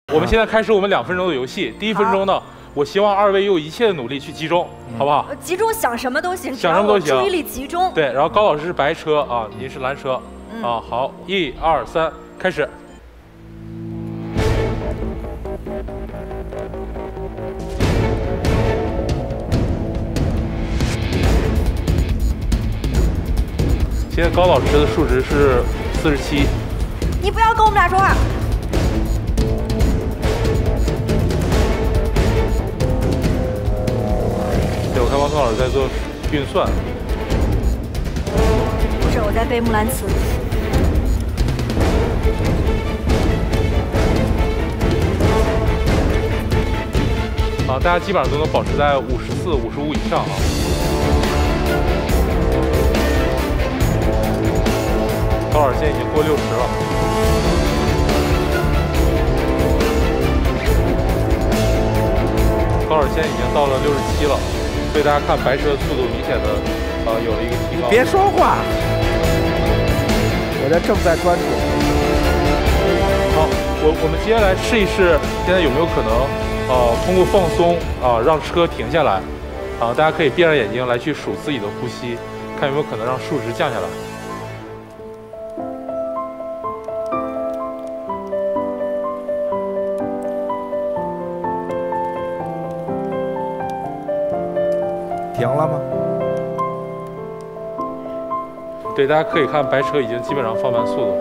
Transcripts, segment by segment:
我们现在开始我们2分钟的游戏。第1分钟呢，我希望2位用一切的努力去集中，好不好？ 集中想什么都行， 想什么都行， 注意力集中。 对，然后高老师是白车啊，您是蓝车啊。好，1、2、3，开始。 现在高老师的数值是47。 你不要跟我们俩说话。 对，我看王聪老师在做运算。 不是，我在背木兰辞。 啊，大家基本上都能保持在54、55以上啊。 高老师现在已经过60了，高老师现在已经到了67了，所以大家看白车的速度明显的有了一个提高。 别说话，我这正在专注。 好，我们接下来试一试，现在有没有可能通过放松让车停下来大家可以闭上眼睛来去数自己的呼吸，看有没有可能让数值降下来。 停了吗？ 对，大家可以看白车已经基本上放慢速度。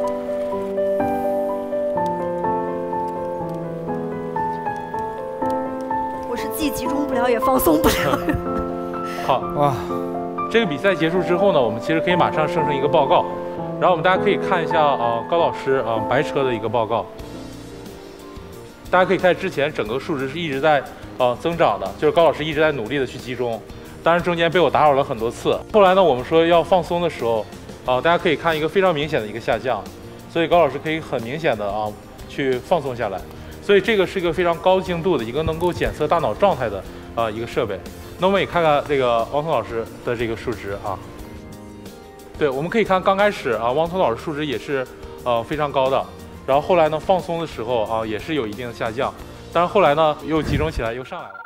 我是既集中不了也放松不了。 好哇，这个比赛结束之后呢，我们其实可以马上生成一个报告，然后我们大家可以看一下高老师白车的一个报告。大家可以看之前整个数值是一直在增长的，就是高老师一直在努力的去集中。 当然，中间被我打扰了很多次。后来呢，我们说要放松的时候，大家可以看一个非常明显的一个下降，所以高老师可以很明显的去放松下来。所以这个是一个非常高精度的一个能够检测大脑状态的一个设备。那我们也看看这个汪聪老师的这个数值啊。对，我们可以看刚开始汪聪老师数值也是非常高的，然后后来呢放松的时候也是有一定的下降，但是后来呢又集中起来又上来了。